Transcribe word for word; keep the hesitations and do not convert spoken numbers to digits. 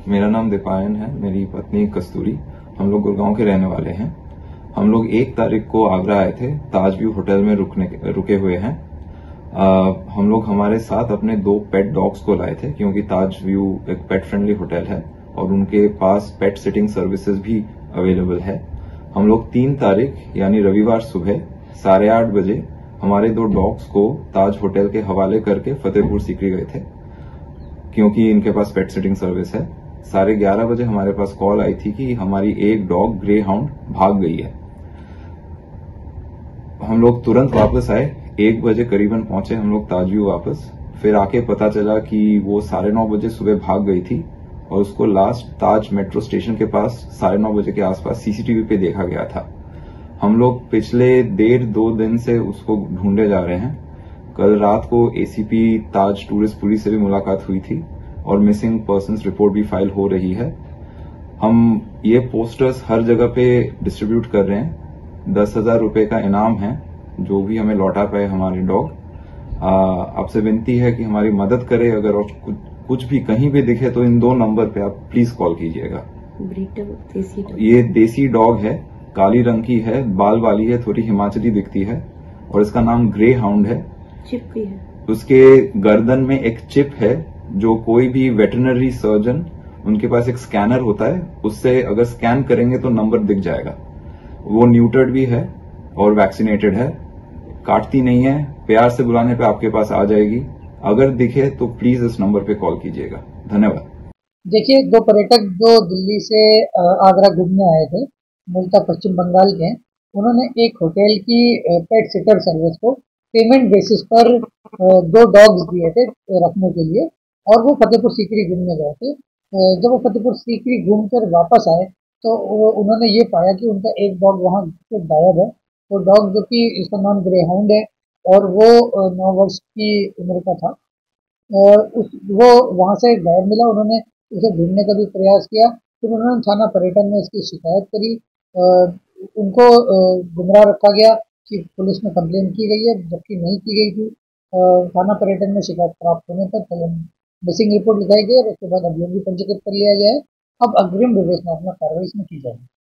मेरा नाम दीपायन है, मेरी पत्नी कस्तूरी। हम लोग गुड़गांव के रहने वाले हैं। हम लोग एक तारीख को आगरा आए थे, ताज व्यू होटल में रुकने रुके हुए हैं। आ, हम लोग हमारे साथ अपने दो पेट डॉग्स को लाए थे, क्योंकि ताज व्यू एक पेट फ्रेंडली होटल है और उनके पास पेट सिटिंग सर्विसेज भी अवेलेबल है। हम लोग तीन तारीख यानी रविवार सुबह साढ़े आठ बजे हमारे दो डॉग्स को ताज होटल के हवाले करके फतेहपुर सीकरी गए थे, क्योंकि इनके पास पेट सिटिंग सर्विस है। साढ़े ग्यारह बजे हमारे पास कॉल आई थी कि हमारी एक डॉग ग्रे हाउंड भाग गई है। हम लोग तुरंत वापस आए, एक बजे करीबन पहुंचे हम लोग ताज व्यू वापस। फिर आके पता चला कि वो साढ़े नौ बजे सुबह भाग गई थी और उसको लास्ट ताज मेट्रो स्टेशन के पास साढ़े नौ बजे के आसपास सीसीटीवी पे देखा गया था। हम लोग पिछले डेढ़ दो दिन से उसको ढूंढे जा रहे हैं। कल रात को एसीपी ताज टूरिस्ट पुलिस से भी मुलाकात हुई थी और मिसिंग पर्सन्स रिपोर्ट भी फाइल हो रही है। हम ये पोस्टर्स हर जगह पे डिस्ट्रीब्यूट कर रहे हैं। दस हजार रुपए का इनाम है जो भी हमें लौटा पाए हमारे डॉग। आपसे विनती है कि हमारी मदद करें। अगर और कुछ, कुछ भी कहीं भी दिखे तो इन दो नंबर पे आप प्लीज कॉल कीजिएगा। देसी ये देसी डॉग है, काली रंग की है, बाल वाली है, थोड़ी हिमाचली दिखती है और इसका नाम ग्रे हाउंड है। चिप भी है। उसके गर्दन में एक चिप है जो कोई भी वेटरनरी सर्जन, उनके पास एक स्कैनर होता है, उससे अगर स्कैन करेंगे तो नंबर दिख जाएगा। वो न्यूटर्ड भी है और वैक्सीनेटेड है, काटती नहीं है, प्यार से बुलाने पे आपके पास आ जाएगी। अगर दिखे तो प्लीज इस नंबर पे कॉल कीजिएगा। धन्यवाद। देखिए, दो पर्यटक जो दिल्ली से आगरा घूमने आए थे, मूलतः पश्चिम बंगाल के, उन्होंने एक होटल की पेट सिटर सर्विस को पेमेंट बेसिस पर दो डॉग्स दिए थे रखने के लिए और वो फतेहपुर सीकरी घूमने गए थे। जब वो फतेहपुर सीकरी घूमकर वापस आए तो उन्होंने ये पाया कि उनका एक डॉग वहाँ से गायब है। वो डॉग जो कि इसका नाम ग्रे हाउंड है और वो नौ वर्ष की उम्र का था और उस वो वहाँ से गायब मिला। उन्होंने उसे ढूंढने का भी प्रयास किया। फिर उन्होंने थाना पर्यटन में इसकी शिकायत करी। उनको गुमराह रखा गया कि पुलिस में कंप्लेन की गई है, जबकि नहीं की गई थी। थाना पर्यटन में शिकायत प्राप्त होने पर पहले मिसिंग रिपोर्ट लिखाई गई और उसके बाद अभियोग भी पंजीकृत कर लिया गया है। अब अग्रिम विवेचनात्मक कार्रवाई इसमें की जाएगी।